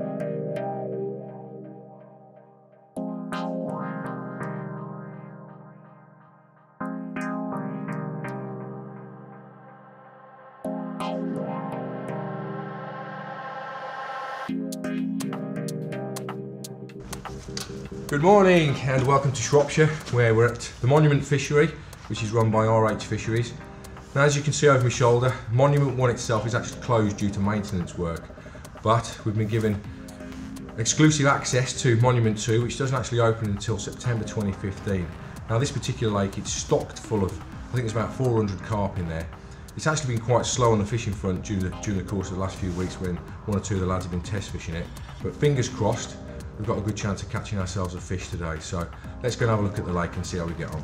Good morning and welcome to Shropshire, where we're at the Monument Fishery, which is run by RH Fisheries. Now, as you can see over my shoulder, Monument 1 itself is actually closed due to maintenance work, but we've been given exclusive access to Monument 2, which doesn't actually open until September 2015. Now, this particular lake, it's stocked full of, I think there's about 400 carp in there. It's actually been quite slow on the fishing front during the course of the last few weeks when one or two of the lads have been test fishing it, but fingers crossed, we've got a good chance of catching ourselves a fish today. So let's go and have a look at the lake and see how we get on.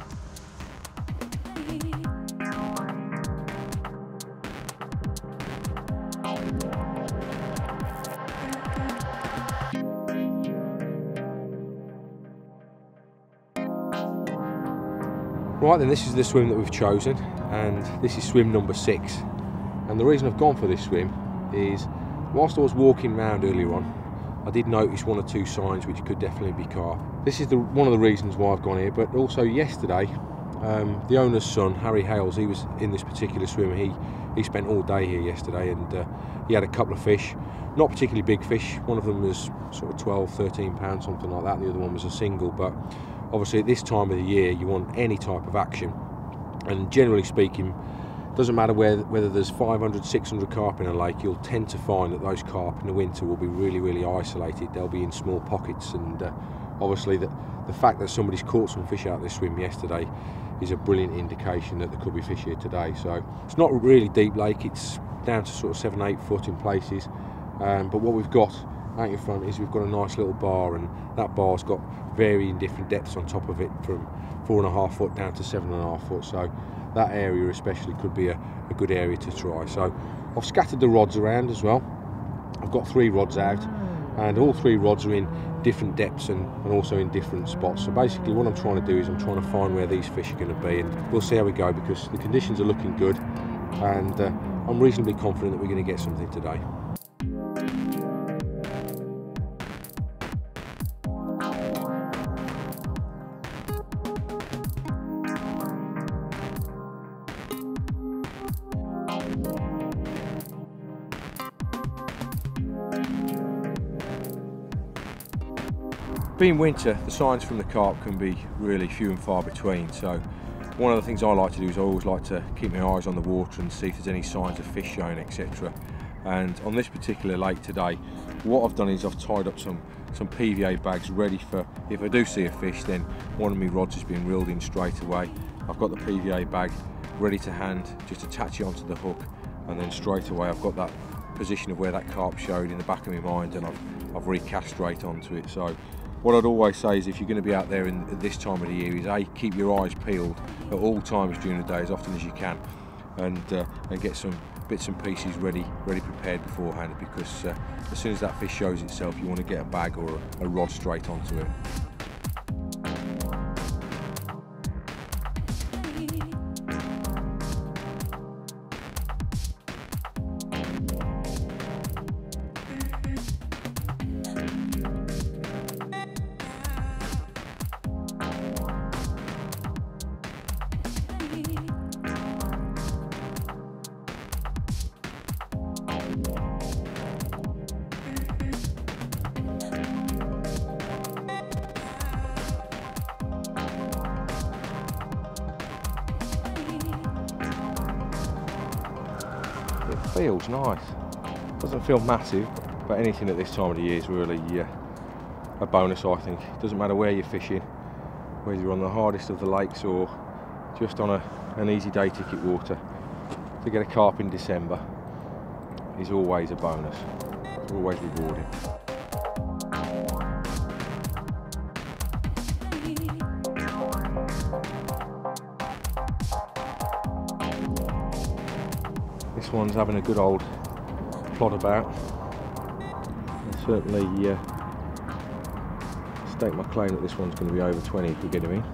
Right then, this is the swim that we've chosen, and this is swim number 6. And the reason I've gone for this swim is, whilst I was walking around earlier on, I did notice one or two signs which could definitely be carp. This is one of the reasons why I've gone here, but also yesterday, the owner's son, Harry Hales, he was in this particular swim. He spent all day here yesterday, and he had a couple of fish, not particularly big fish. One of them was sort of 12, 13 pounds, something like that, and the other one was a single. But obviously at this time of the year, you want any type of action, and generally speaking, doesn't matter whether there's 500, 600 carp in a lake, you'll tend to find that those carp in the winter will be really, really isolated. They'll be in small pockets, and obviously the fact that somebody's caught some fish out of this swim yesterday is a brilliant indication that there could be fish here today. So it's not a really deep lake, it's down to sort of 7, 8 foot in places, but what we've got out in front is we've got a nice little bar, and that bar's got varying different depths on top of it, from 4.5 foot down to 7.5 foot. So that area especially could be a good area to try. So I've scattered the rods around as well. I've got 3 rods out, and all 3 rods are in different depths and also in different spots. So basically what I'm trying to do is I'm trying to find where these fish are going to be, and we'll see how we go, because the conditions are looking good, and I'm reasonably confident that we're going to get something today. Being winter, the signs from the carp can be really few and far between, so one of the things I like to do is I always like to keep my eyes on the water and see if there's any signs of fish showing, etc. And on this particular lake today, what I've done is I've tied up some PVA bags ready for, if I do see a fish, then one of my rods has been reeled in straight away. I've got the PVA bag ready to hand, just attach it onto the hook, and then straight away I've got that position of where that carp showed in the back of my mind, and I've recast straight onto it. So what I'd always say is, if you're going to be out there at this time of the year, is A, keep your eyes peeled at all times during the day as often as you can, and get some bits and pieces ready prepared beforehand, because as soon as that fish shows itself, you want to get a bag or a rod straight onto it. It feels nice. Doesn't feel massive, but anything at this time of the year is really a bonus, I think. It doesn't matter where you're fishing, whether you're on the hardest of the lakes or just on an easy day ticket water. To get a carp in December is always a bonus. It's always rewarding. This one's having a good old plod about. I certainly stake my claim that this one's going to be over 20 if we get him in.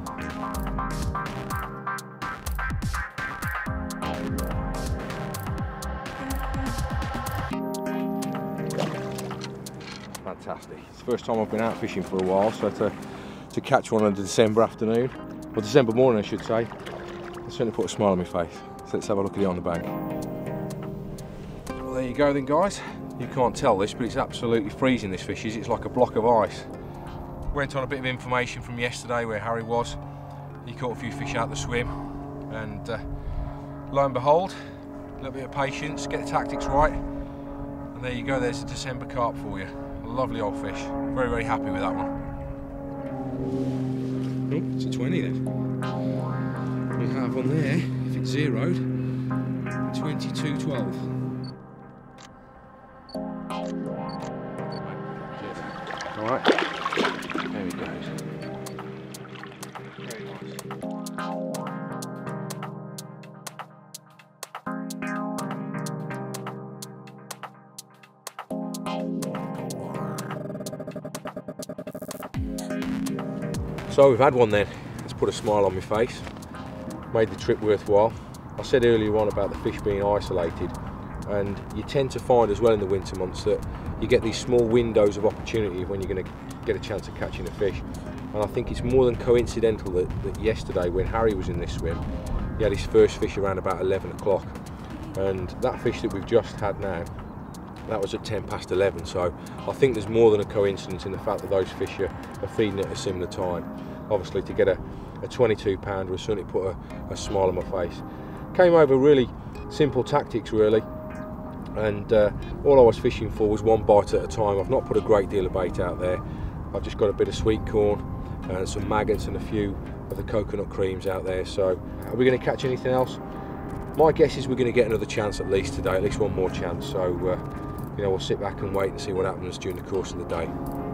fantastic. It's the first time I've been out fishing for a while, so to catch one on a December afternoon, or December morning I should say, it certainly put a smile on my face. So let's have a look at it on the bank. Well, there you go then guys. You can't tell this, but it's absolutely freezing, this fish is. It's like a block of ice. Went on a bit of information from yesterday where Harry was. He caught a few fish out the swim, and lo and behold, a little bit of patience, get the tactics right, and there you go, there's a December carp for you. A lovely old fish. Very, very happy with that one. Oh, it's a 20 then. We have on there, if it's zeroed, 22.12. Alright, there he goes. Very nice. So we've had one then. It's put a smile on my face. Made the trip worthwhile. I said earlier on about the fish being isolated, and you tend to find as well in the winter months that you get these small windows of opportunity when you're going to get a chance of catching a fish. And I think it's more than coincidental that yesterday when Harry was in this swim, he had his first fish around about 11 o'clock, and that fish that we've just had now, that was at 10 past 11. So I think there's more than a coincidence in the fact that those fish are feeding at a similar time. Obviously to get a 22 pounder has certainly put a smile on my face. Came over really simple tactics really, and all I was fishing for was one bite at a time. I've not put a great deal of bait out there. I've just got a bit of sweet corn and some maggots and a few of the coconut creams out there. So are we going to catch anything else? My guess is we're going to get another chance at least today, at least one more chance. So you know, we'll sit back and wait and see what happens during the course of the day.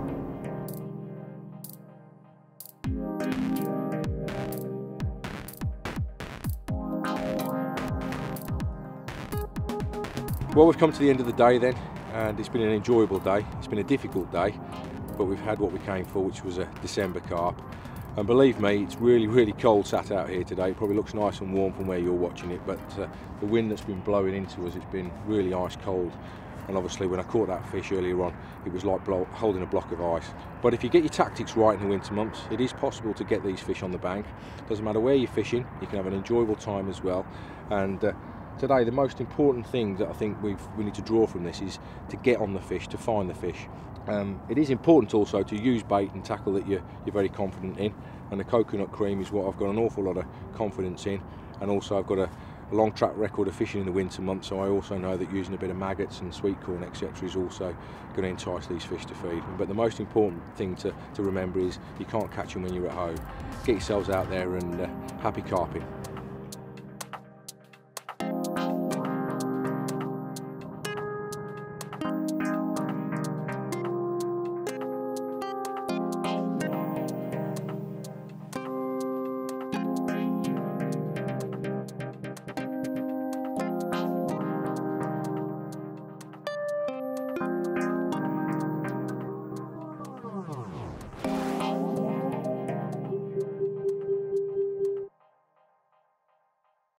Well, we've come to the end of the day then, and it's been an enjoyable day. It's been a difficult day, but we've had what we came for, which was a December carp. And believe me, it's really, really cold sat out here today. It probably looks nice and warm from where you're watching it, but the wind that's been blowing into us, it's been really ice cold. And obviously when I caught that fish earlier on, it was like holding a block of ice. But if you get your tactics right in the winter months, it is possible to get these fish on the bank. Doesn't matter where you're fishing, you can have an enjoyable time as well. And today the most important thing that I think we need to draw from this is to get on the fish, to find the fish. It is important also to use bait and tackle that you're very confident in, and the coconut cream is what I've got an awful lot of confidence in. And also I've got a long track record of fishing in the winter months, so I also know that using a bit of maggots and sweet corn etc. is also going to entice these fish to feed. But the most important thing to remember is you can't catch them when you're at home. Get yourselves out there and happy carping.